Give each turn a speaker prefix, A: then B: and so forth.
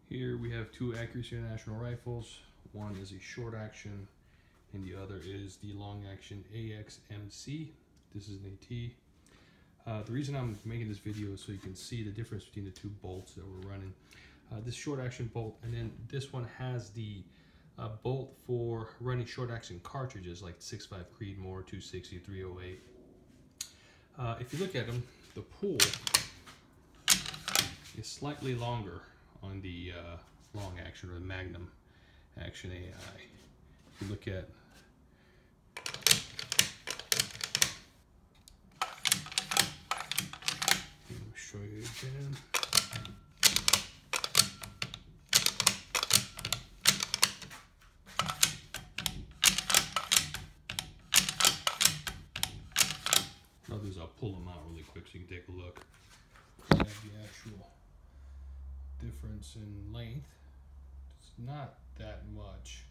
A: Here we have two Accuracy International rifles. One is a short action and the other is the long action AXMC. This is an AT. The reason I'm making this video is so you can see the difference between the two bolts that we're running. This short action bolt, and then this one has the bolt for running short action cartridges like 6.5 Creedmoor, 260, 308. If you look at them, the pull is slightly longer on the long action or the Magnum Action AI. If you look at let me show you again. I'll pull them out really quick so you can take a look. You have the actual difference in length. It's not that much.